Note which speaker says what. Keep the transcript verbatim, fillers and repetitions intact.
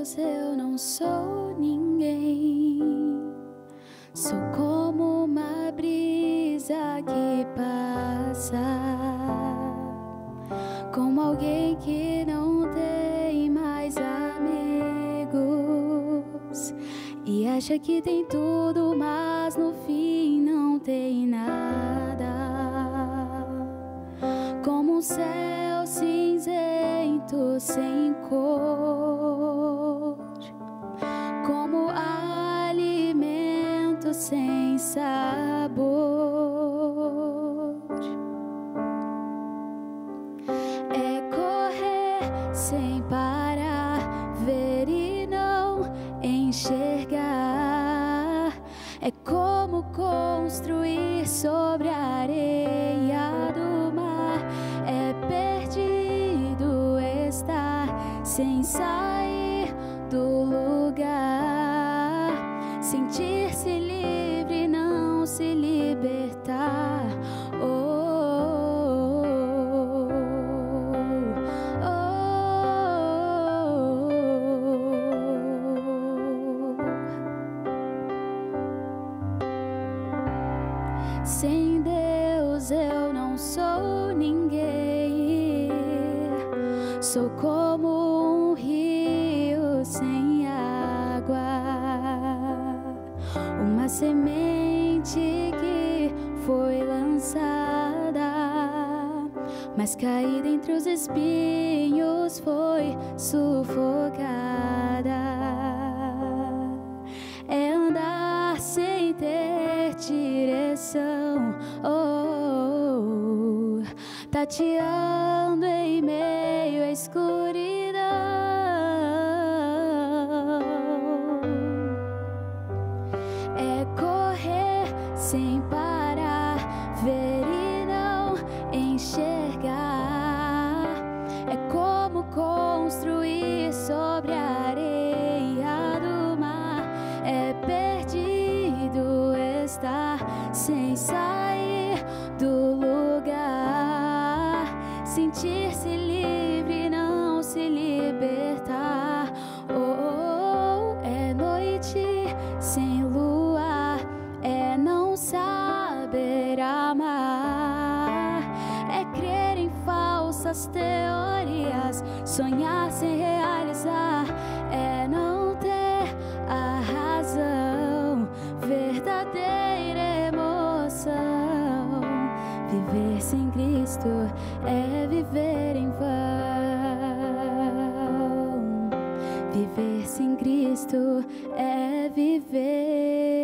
Speaker 1: Deus eu não sou ninguém. Sou como uma brisa que passa, como alguém que não tem mais amigos e acha que tem tudo, mas no fim não tem nada. Como um céu cinzento sem cor, como alimento sem sabor. É correr sem parar, ver e não enxergar. É como construir sobre a areia do mar. É perdido estar sem sair do lugar, sentir-se livre, não se libertar. Oh, oh, oh. Sem Deus eu não sou ninguém. Sou como um rio sem água, uma semente que foi lançada, mas caída entre os espinhos foi sufocada. É andar sem ter direção, oh, oh, tateando em meio à escuridão. É correr sem parar, ver e não enxergar. É como construir sobre a areia do mar. É perdido estar sem sair do lugar, sentir-se livre, não se libertar. Oh, oh, é noite sem luar, é não saber amar, é crer em falsas teorias, sonhar sem realizar, é não ter a razão, verdadeira emoção. Viver sem Cristo é viver em vão. Viver sem Cristo é viver